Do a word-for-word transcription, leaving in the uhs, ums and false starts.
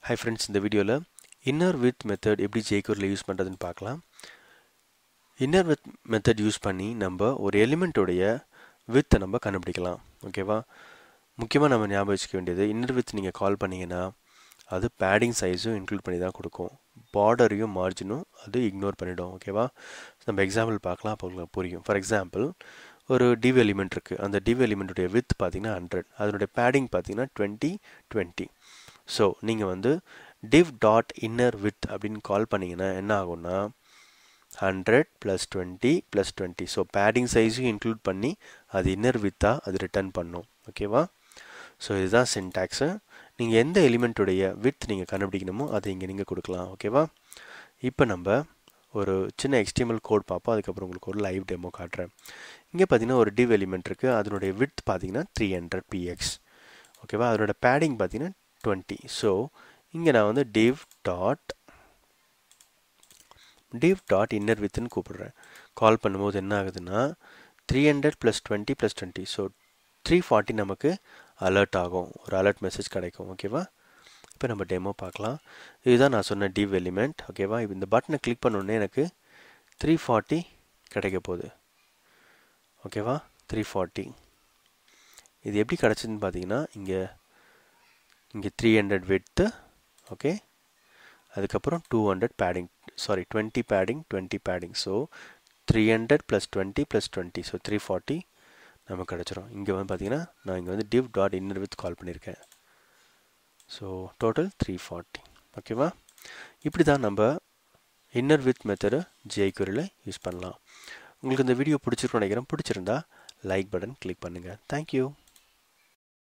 Hi friends, இந்த வீடியோல Innerwidth method எப்படி Jqueryல யூஸ் பண்றதுன்னு பார்க்கலாம். Innerwidth method யூஸ் பண்ணி நம்ம ஒரு எலிமெண்ட் உடைய width நம்ம கண்டுபிடிக்கலாம். ஓகேவா? முக்கியமா நம்ம ஞாபகம் வச்சுக்க வேண்டியது Innerwidth நீங்க கால் பண்ணீங்கன்னா அது padding size-உம் இன்க்ளூட் பண்ணி தான் கொடுக்கும். border-யும் margin-உம் அது இக்னோர் பண்ணிடும். ஓகேவா? நம்ம எக்ஸாம்பிள் பார்க்கலாம் அப்போ புரியும். ஃபார் எக்ஸாம்பிள் ஒரு div எலிமெண்ட் இருக்கு. அந்த div எலிமெண்ட் உடைய width பாத்தீங்கன்னா one hundred. அதனுடைய padding பாத்தீங்கன்னா twenty twenty. ஸோ நீங்கள் வந்து div dot innerwidth அப்படின்னு கால் பண்ணீங்கன்னா என்ன ஆகும்னா one hundred plus twenty plus twenty. So padding சைஸையும் இன்க்ளூட் பண்ணி அது innerwidth-ஆ அது ரிட்டர்ன் பண்ணும். ஓகேவா? ஸோ இதுதான் சின்டாக்ஸு. நீங்கள் எந்த எலிமெண்ட்டுடைய width நீங்கள் கண்டுபிடிக்கணுமோ அதை இங்கே நீங்கள் கொடுக்கலாம். ஓகேவா? இப்போ நம்ம ஒரு சின்ன H T M L code பார்ப்போம். அதுக்கப்புறம் உங்களுக்கு ஒரு லைவ் டெமோ காட்டுறேன். இங்கே பார்த்தீங்கன்னா ஒரு div எலிமெண்ட் இருக்குது. அதனுடைய width பார்த்தீங்கன்னா three hundred p x. ஓகேவா? அதனோட padding பார்த்தீங்கன்னா twenty. ஸோ இங்கே நான் வந்து div dot div dot innerwidth-ன்னு கூப்பிடுறேன். கால் பண்ணும்போது என்ன ஆகுதுன்னா three hundred plus twenty plus twenty. So three forty நமக்கு அலர்ட் ஆகும். ஒரு அலர்ட் மெசேஜ் கிடைக்கும். ஓகேவா? இப்போ நம்ம டெமோ பார்க்கலாம். இதுதான் நான் சொன்ன div எலிமெண்ட். ஓகேவா? இப்போ இந்த பட்டனை கிளிக் பண்ணோடனே எனக்கு three forty கிடைக்க போகுது. ஓகேவா? three forty. இது எப்படி கிடைச்சதுன்னு பார்த்தீங்கன்னா இங்கே இங்கே three hundred width. ஓகே, அதுக்கப்புறம் two hundred padding, sorry twenty padding twenty padding. So three hundred plus twenty plus twenty. So three forty நமக்கு கிடச்சிரும். இங்கே வந்து பார்த்தீங்கன்னா நான் இங்கே வந்து div dot innerwidth கால் பண்ணியிருக்கேன். So total three forty. ஓகேவா? இப்படி தான் நம்ம Innerwidth மெத்தடு Jqueryல யூஸ் பண்ணலாம். உங்களுக்கு இந்த வீடியோ பிடிச்சிருக்குன்னு நினைக்கிறேன். பிடிச்சிருந்தா லைக் பட்டன் கிளிக் பண்ணுங்கள். தேங்க்யூ.